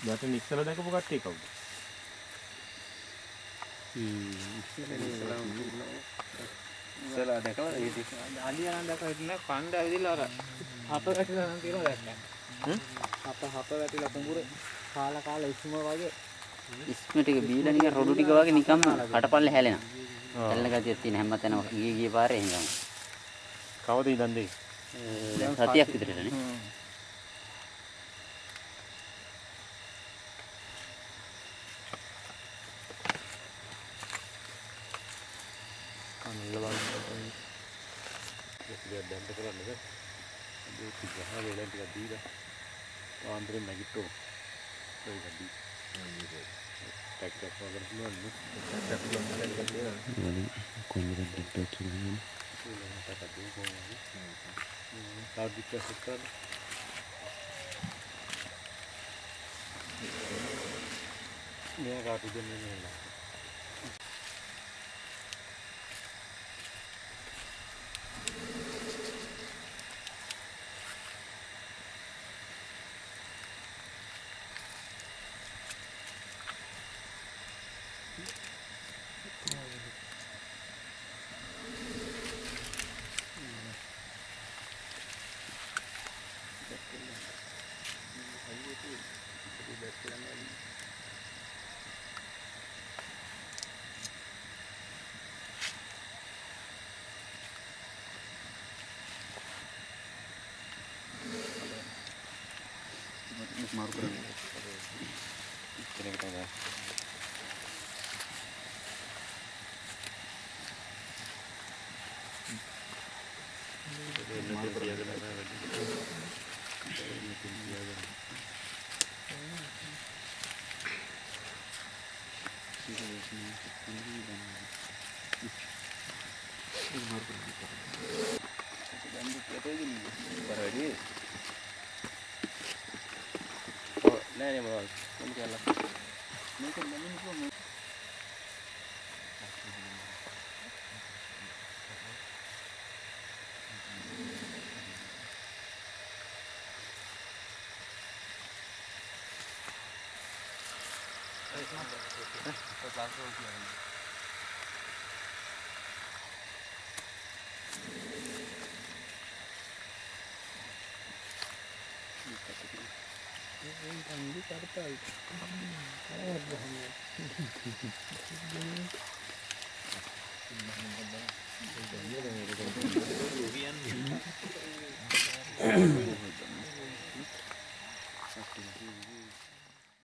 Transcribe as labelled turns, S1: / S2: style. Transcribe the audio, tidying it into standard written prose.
S1: මට ඉස්සලා දැකපු කට්ටිය කවුද?
S2: ඉස්සලා දැකලා ඒක අලියා නම් දැකලා ඉන්න කණ්ඩ ඇවිදලා අර හප වැටිලා නම් තියනවා දැක්කා. හප වැටිලා කුඹුරේ කාලා ඉස්ම වගේ
S3: ඉස්ම ටික බීලා නිකන් රොඩු ටික වගේ නිකම්ම කටපල්ලේ හැලෙනවා. හැලෙන ගතියක් තියෙන හැමතැනම ගිය පාරේ හින්දාම.
S1: කවද ඉඳන් දෙයි?
S3: සතියක් විතරනේ.
S1: දැන්ට කරන්නද? ඒ ගහ වේලෙන් ටිකක් දීලා ආන්දරෙන් නැගිට්ටෝ. ඒක දී. ටැක්ටර් වගේ නෝන්නේ. ටැක්ටර් වලින් ගන්න. කොහොමද ටැක්ටර් කියන්නේ? ටැක්ටර් දුක කොහොමද? කාඩ් විකස් කරලා. මේ කාටු දෙන්නේ නෑ.
S3: මාරු කරන්නේ.
S1: ඉස්සරහට තමයි. මාරු කරගෙන
S3: නෑ මොනවද මම කියලා මේක මම කිව්වා
S2: Ini kartal.